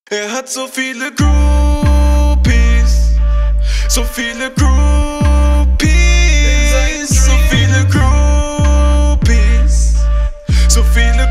Er hat so viele Groupies, so viele Groupies, so viele Groupies, so viele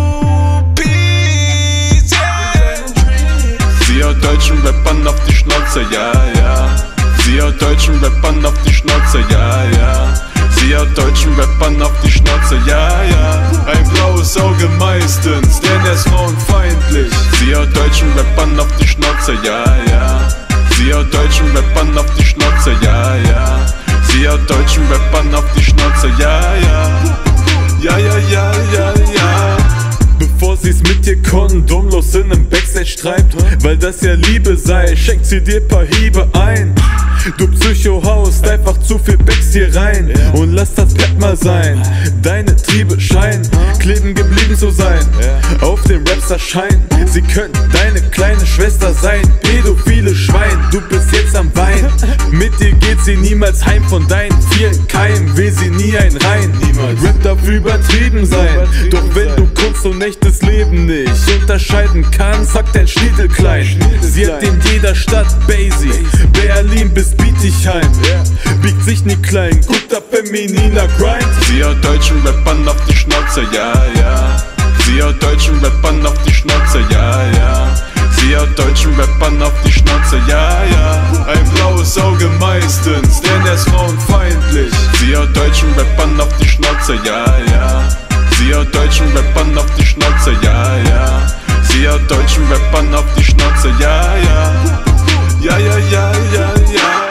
Groupies, yeah. Sie haut deutschen Rappern auf die Schnauze, ja, ja. Sie haut deutschen Rappern auf die Schnauze, ja, ja. Sie haut deutschen Rappern auf die Schnauze, ja, ja. Ein blaues Auge meistens, denn er ist frauenfeindlich. Sie haut deutschen Rappern auf die Schnauze, ja, ja. Sie haut deutschen Rappern auf die Schnauze, ja, ja. Sie haut deutschen Rappern auf die Schnauze, ja, ja. Ja, ja, ja, ja, ja. Bevor sie's mit dir kondomlos in nem Backstage treibt, weil das ja Liebe sei, schenkt sie dir paar Hiebe ein. Du Psycho haust einfach zu viel Becks hier rein und lass das Pep mal sein. Deine Triebe scheinen kleben geblieben zu sein, auf den Raps erscheinen. Sie könnten deine kleine Schwester sein, pädophile Schwein, du bist jetzt am Wein. Mit dir geht sie niemals heim, von deinen vielen Keimen will sie nie ein Rein. Rap darf übertrieben sein, doch wenn du Kunst und echtes Leben nicht unterscheiden kannst, sagt dein Schniedel klein. Sie hat in jeder Stadt Basie, Berlin bis Bietigheim, biegt sich nie klein, guter femininer Grind. Sie haut deutschen Rappern auf die Schnauze, ja, ja. Sie haut deutschen Rappern auf die Schnauze, ja, ja. Sie haut deutschen Rappern auf die Schnauze, ja, ja. Ein blaues Auge meistens, denn er ist frauenfeindlich. Sie haut deutschen Rappern auf die Schnauze, ja, ja. Sie haut deutschen Rappern auf die Schnauze, ja, ja. Sie haut deutschen Rappern auf die Schnauze, ja, ja. Ja, ja, ja, ja, ja.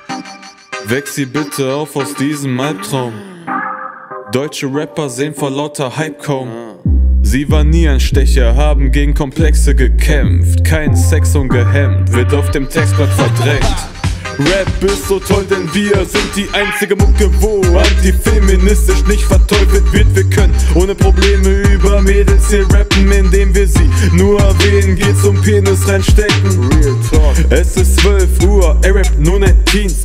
Weck sie bitte auf aus diesem Albtraum. Deutsche Rapper sehen vor lauter Hype kaum. Sie war nie ein Stecher, haben gegen Komplexe gekämpft. Kein Sex ungehemmt, wird auf dem Textblatt verdrängt. Rap ist so toll, denn wir sind die einzige Mucke, wo antifeministisch nicht verteufelt wird. Wir können ohne Probleme über Mädels hier rappen, indem wir sie nur erwähnen. Geht's um Penis reinstecken. Real Talk. Es ist 12 Uhr, er rappt nur ne Teens,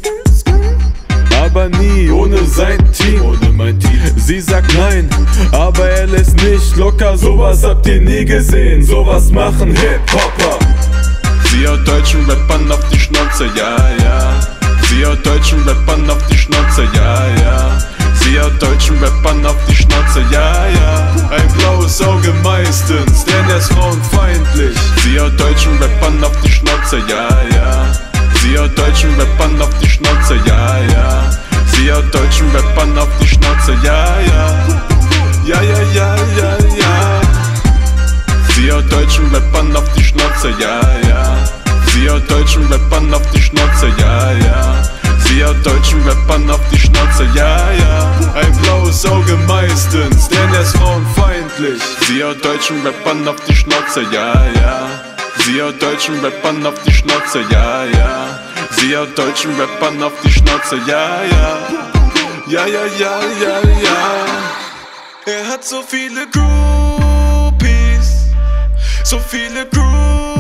aber nie ohne sein Team. Sie sagt nein, aber er lässt nicht locker. Sowas habt ihr nie gesehen, sowas machen Hip-Hopper. Sie haut deutschen Rappern auf die Schnauze, ja, ja. Sie haut deutschen Rappern auf die Schnauze, ja, ja. Sie haut deutschen Rappern auf die Schnauze, ja, ja. Ein blaues Auge meistens, denn er ist frauenfeindlich. Sie haut deutschen Rappern auf die Schnauze, ja, ja. Sie haut deutschen Rappern auf die Schnauze, ja, ja. Sie haut deutschen Rappern auf die Schnauze, ja, ja. Ja, ja, ja, ja, ja. Sie haut deutschen Rappern auf die Schnauze, ja, ja. Sie haut deutschen Rappern auf die Schnauze, ja, ja. Sie haut deutschen Rappern auf die Schnauze, ja, ja. Ein blaues Auge meistens, denn er ist frauenfeindlich. Sie haut deutschen Rappern auf die Schnauze, ja, ja. Sie haut deutschen Rappern auf die Schnauze, ja, ja. Sie haut deutschen Rappern auf die Schnauze, ja, ja. Ja, ja, ja, ja, ja. Er hat so viele Groupies, so viele Groupies.